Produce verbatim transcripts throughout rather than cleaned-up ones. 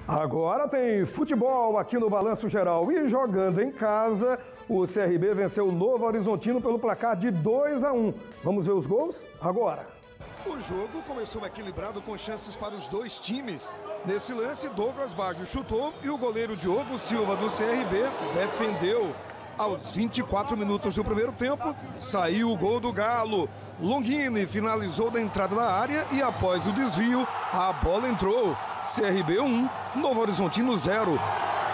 Agora tem futebol aqui no Balanço Geral e jogando em casa, o C R B venceu o Novo Horizontino pelo placar de dois a um. Vamos ver os gols agora. O jogo começou equilibrado com chances para os dois times. Nesse lance, Douglas Baggio chutou e o goleiro Diogo Silva do C R B defendeu. Aos vinte e quatro minutos do primeiro tempo, saiu o gol do Galo. Longini finalizou da entrada da área e após o desvio, a bola entrou. C R B um, Novo Horizontino zero.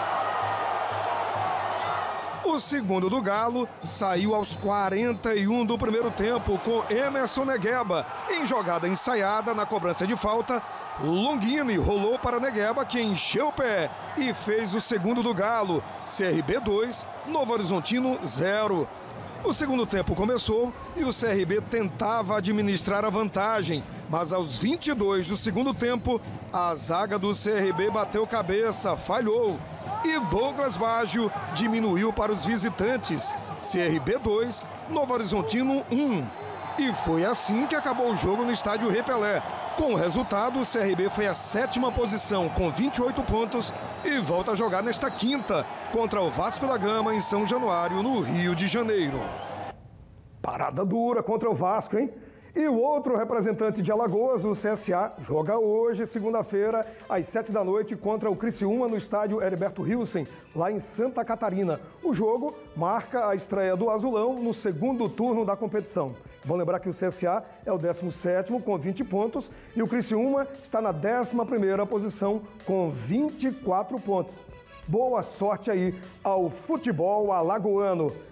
O segundo do Galo saiu aos quarenta e um do primeiro tempo com Emerson Negueba. Em jogada ensaiada na cobrança de falta, Longini rolou para Negueba, que encheu o pé e fez o segundo do Galo. C R B dois, Novo Horizontino zero. O segundo tempo começou e o C R B tentava administrar a vantagem, mas aos vinte e dois do segundo tempo, a zaga do C R B bateu cabeça, falhou. E Douglas Baggio diminuiu para os visitantes. C R B dois, Novo Horizontino um. E foi assim que acabou o jogo no estádio Rei Pelé. Com o resultado, o C R B foi à sétima posição com vinte e oito pontos e volta a jogar nesta quinta contra o Vasco da Gama em São Januário, no Rio de Janeiro. Parada dura contra o Vasco, hein? E o outro representante de Alagoas, o C S A, joga hoje, segunda-feira, às sete da noite, contra o Criciúma no estádio Heriberto Hilsen, lá em Santa Catarina. O jogo marca a estreia do Azulão no segundo turno da competição. Vamos lembrar que o C S A é o décimo sétimo com vinte pontos e o Criciúma está na décima primeira posição com vinte e quatro pontos. Boa sorte aí ao futebol alagoano.